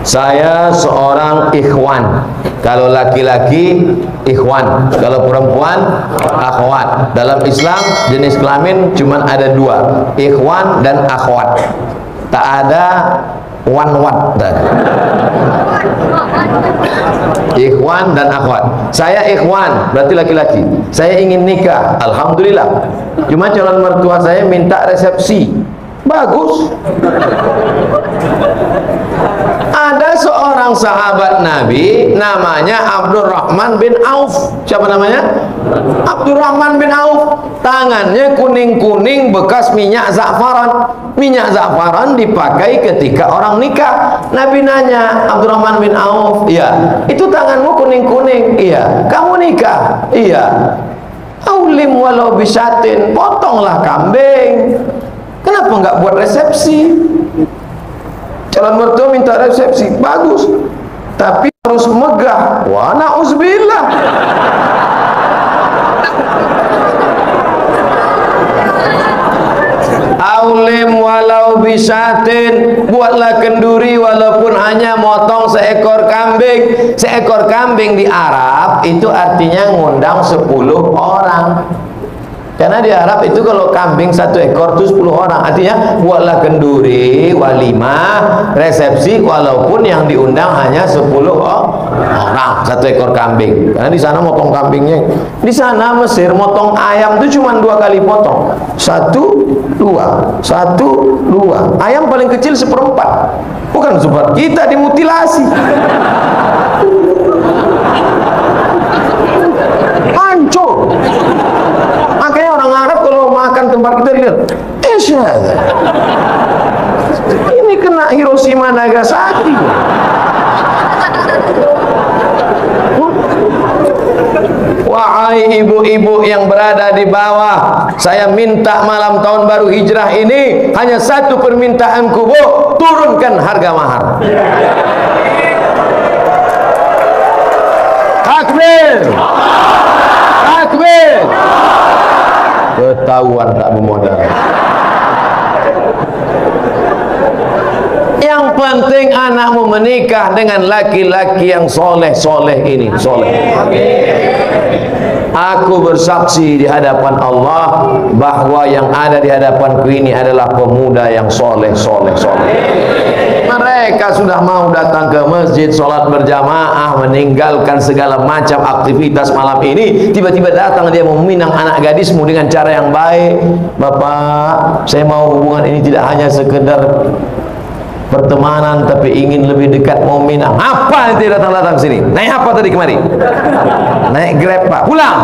Saya seorang ikhwan. Kalau laki-laki ikhwan, kalau perempuan akhwat. Dalam Islam jenis kelamin cuma ada dua, ikhwan dan akhwat. Tak ada wan-wat. Ikhwan dan akhwat. Saya ikhwan, berarti laki-laki. Saya ingin nikah, alhamdulillah. Cuma calon mertua saya minta resepsi. Bagus. Ada seorang sahabat Nabi namanya Abdurrahman bin Auf. Siapa namanya? Abdurrahman bin Auf. Tangannya kuning-kuning bekas minyak za'faran. Minyak za'faran dipakai ketika orang nikah. Nabi nanya, Abdurrahman bin Auf, iya, itu tanganmu kuning-kuning? Iya. Kamu nikah? Iya. Aulim walau bisatin, potonglah kambing. Kenapa nggak buat resepsi? Calon mertua minta resepsi, bagus, tapi harus megah. Wa na'udzubillah. Aulim walau bisatin, buatlah kenduri walaupun hanya motong seekor kambing. Seekor kambing di Arab itu artinya ngundang 10 orang. Karena di Arab itu kalau kambing 1 ekor itu 10 orang. Artinya buatlah kenduri, walimah, resepsi walaupun yang diundang hanya 10 orang, 1 ekor kambing. Karena di sana motong kambingnya. Di sana Mesir motong ayam itu cuma 2 kali potong. 1, 2, 1, 2. Ayam paling kecil 1/4. Bukan seperti kita dimutilasi. Hancur. Makanya orang Arab kalau makan tempat kita lihat, ini kena Hiroshima Nagasaki. Wahai ibu-ibu yang berada di bawah, saya minta malam tahun baru hijrah ini hanya 1 permintaanku, Bu, turunkan harga mahar. Takbir. Takbir. Ketahuan tak bermodal. Yang penting anakmu menikah dengan laki-laki yang soleh-soleh ini, soleh. Aku bersaksi di hadapan Allah bahwa yang ada di hadapanku ini adalah pemuda yang soleh-soleh. Mereka sudah mau datang ke masjid, sholat berjamaah, meninggalkan segala macam aktivitas malam ini. Tiba-tiba datang dia meminang anak gadismu dengan cara yang baik. Bapak, saya mau hubungan ini tidak hanya sekedar pertemanan, tapi ingin lebih dekat, mau minang. Apa nanti datang-datang sini? Naik apa tadi kemari? Naik Grab, Pak. Pulang.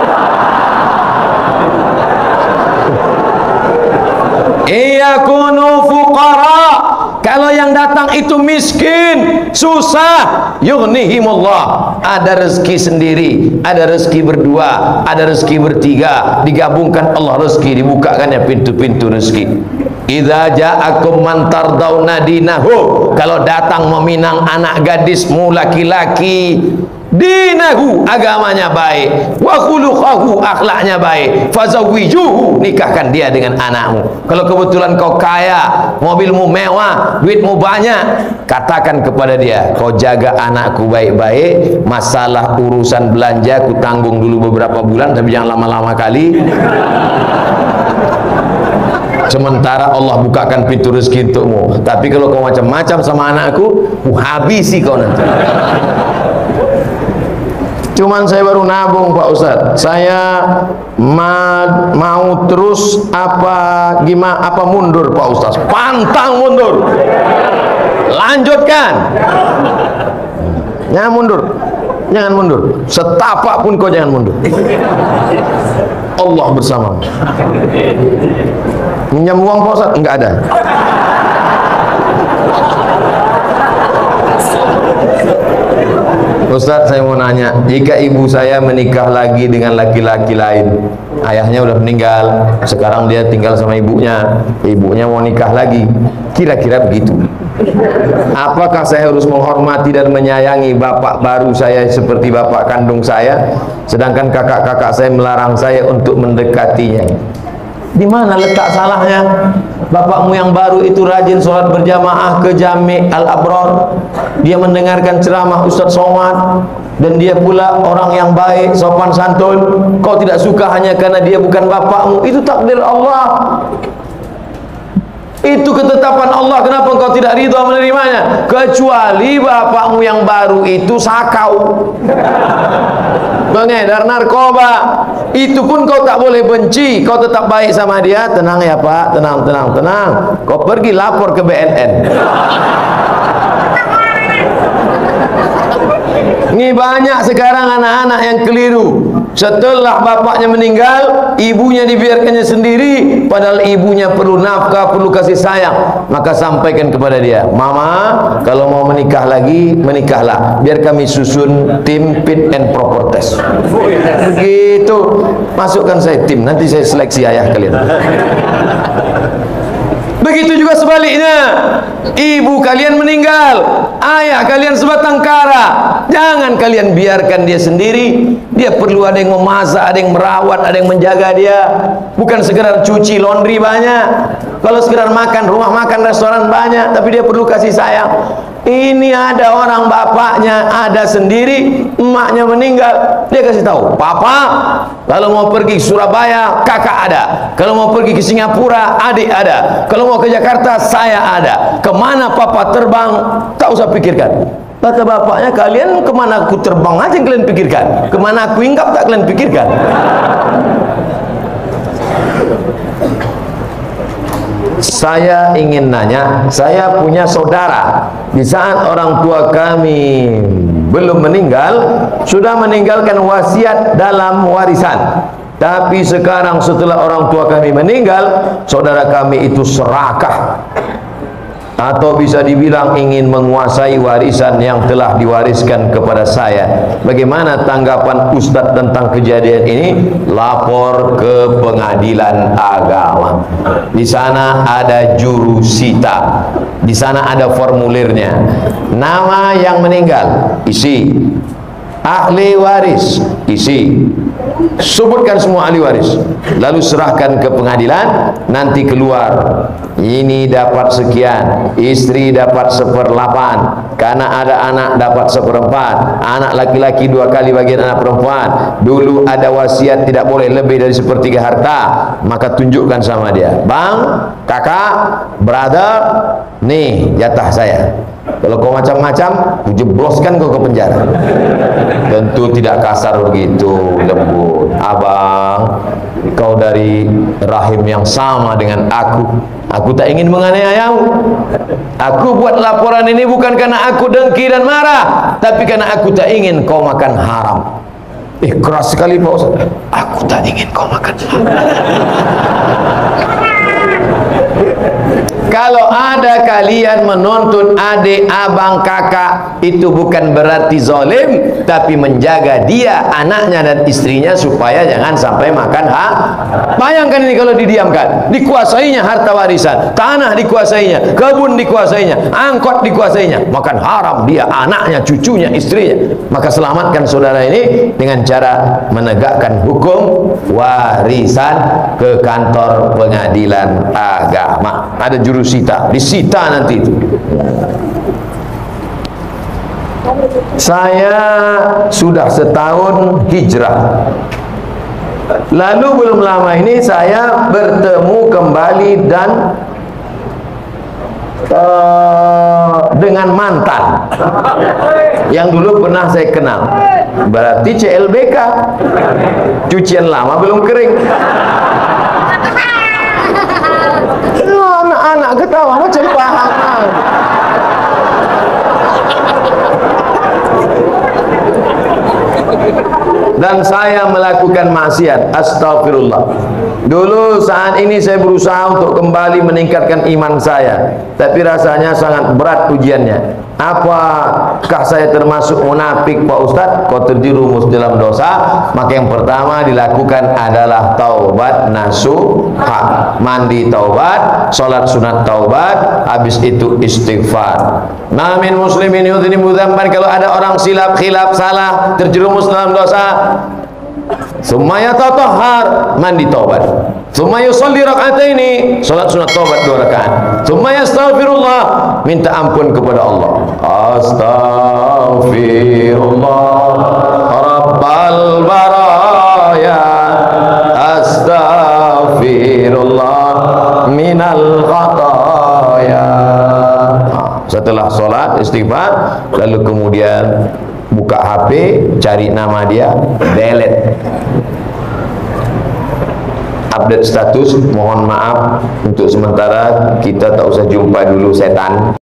Iyakunu fuqara. Kalau yang datang itu miskin, susah, yughnihimullah. Ada rezeki sendiri, ada rezeki berdua, ada rezeki bertiga, digabungkan Allah rezeki, dibukakannya pintu-pintu rezeki. Idza ja'akum man tardawna dinahu, kalau datang meminang anak gadismu laki-laki, dinahu, agamanya baik, wa khuluquhu, akhlaknya baik, fazawwijuhu, nikahkan dia dengan anakmu. Kalau kebetulan kau kaya, mobilmu mewah, duitmu banyak, katakan kepada dia, kau jaga anakku baik-baik, masalah urusan belanja ku tanggung dulu beberapa bulan, tapi jangan lama-lama kali. Sementara Allah bukakan pintu rezeki untukmu. Tapi kalau kau macam-macam sama anakku, ku habisi kau nanti. Cuman saya baru nabung, Pak Ustadz. Saya mau terus apa mundur, Pak Ustadz? Pantang mundur. Lanjutkan. Jangan mundur. Jangan mundur. Setapak pun kau jangan mundur. Allah bersamamu. Minjam uang, Pak Ustadz? Enggak ada. Ustadz, saya mau nanya, jika ibu saya menikah lagi dengan laki-laki lain, ayahnya udah meninggal, sekarang dia tinggal sama ibunya, ibunya mau nikah lagi, kira-kira begitu, apakah saya harus menghormati dan menyayangi bapak baru saya seperti bapak kandung saya, sedangkan kakak-kakak saya melarang saya untuk mendekatinya? Di mana letak salahnya? Bapakmu yang baru itu rajin sholat berjamaah ke Jami' Al-Abrar, dia mendengarkan ceramah Ustaz Somad, dan dia pula orang yang baik, sopan santun. Kau tidak suka hanya karena dia bukan bapakmu. Itu takdir Allah, itu ketetapan Allah. Kenapa kau tidak ridha menerimanya? Kecuali bapakmu yang baru itu sakau, pengedar narkoba, itu pun kau tak boleh benci, kau tetap baik sama dia. Tenang ya Pak, tenang. Kau pergi lapor ke BNN. Ini banyak sekarang anak-anak yang keliru. Setelah bapaknya meninggal, ibunya dibiarkannya sendiri, padahal ibunya perlu nafkah, perlu kasih sayang. Maka sampaikan kepada dia, Mama, kalau mau menikah lagi, menikahlah, biar kami susun tim fit and proper test. Begitu. Masukkan saya tim, nanti saya seleksi ayah kalian. Begitu juga sebaliknya, ibu kalian meninggal, ayah kalian sebatang kara, jangan kalian biarkan dia sendiri. Dia perlu ada yang memasak, ada yang merawat, ada yang menjaga dia. Bukan sekedar cuci laundry banyak, kalau sekedar makan, rumah makan, restoran banyak, tapi dia perlu kasih sayang. Ini ada orang bapaknya ada sendiri, emaknya meninggal, dia kasih tahu, Papa, kalau mau pergi ke Surabaya, kakak ada. Kalau mau pergi ke Singapura, adik ada. Kalau mau ke Jakarta, saya ada. Kemana Papa terbang, tak usah pikirkan. Kata bapaknya, kalian kemana aku terbang aja yang kalian pikirkan. Kemana aku hinggap tak kalian pikirkan. Saya ingin nanya, saya punya saudara, di saat orang tua kami belum meninggal, sudah meninggalkan wasiat dalam warisan. Tapi sekarang setelah orang tua kami meninggal, saudara kami itu serakah, atau bisa dibilang ingin menguasai warisan yang telah diwariskan kepada saya. Bagaimana tanggapan Ustadz tentang kejadian ini? Lapor ke pengadilan agama. Di sana ada jurusita, di sana ada formulirnya. Nama yang meninggal isi, ahli waris isi, sebutkan semua ahli waris, lalu serahkan ke pengadilan. Nanti keluar, ini dapat sekian, istri dapat 1/8, karena ada anak dapat 1/4, anak laki-laki 2 kali bagian anak perempuan. Dulu ada wasiat tidak boleh lebih dari 1/3 harta. Maka tunjukkan sama dia, Bang, kakak, brother, nih jatah saya. Kalau kau macam-macam, jebloskan kau ke penjara. Tentu tidak kasar begitu, lembut. Abang, kau dari rahim yang sama dengan aku. Aku tak ingin menganiayamu. Aku buat laporan ini bukan karena aku dengki dan marah, tapi karena aku tak ingin kau makan haram. Keras sekali Pak Ustaz. Aku tak ingin kau makan haram. Kalau ada kalian menuntut adik, abang, kakak, itu bukan berarti zalim, tapi menjaga dia, anaknya dan istrinya supaya jangan sampai makan hak. Bayangkan ini kalau didiamkan, dikuasainya harta warisan, tanah dikuasainya, kebun dikuasainya, angkot dikuasainya, makan haram dia, anaknya, cucunya, istrinya. Maka selamatkan saudara ini dengan cara menegakkan hukum warisan ke kantor pengadilan agama. Ada jurusita, disita nanti itu. Saya sudah setahun hijrah, lalu belum lama ini saya bertemu kembali dan dengan mantan yang dulu pernah saya kenal. Berarti CLBK, cucian lama belum kering. Anak-anak ketawa macam paham. Dan saya melakukan maksiat, astagfirullah. Dulu saat ini saya berusaha untuk kembali meningkatkan iman saya, tapi rasanya sangat berat ujiannya. Apakah saya termasuk munafik Pak Ustadz? Kau terjerumus dalam dosa, maka yang pertama dilakukan adalah taubat nasuha, mandi taubat, sholat sunat taubat, habis itu istighfar. Namin muslimin yudhini mudhamban, kalau ada orang silap, khilaf, salah, terjerumus dalam dosa, Summa yatatahhar, mandi taubat. Summa yusalli rak'ataini, salat sunat taubat 2 rakaat. Summa yastaghfirullah, minta ampun kepada Allah. Astaghfirullah rabbal baraya, astaghfirullah minal khataya. Setelah sholat istighfar, lalu kemudian buka HP, cari nama dia, delete, update status, mohon maaf untuk sementara kita tak usah jumpa dulu setan.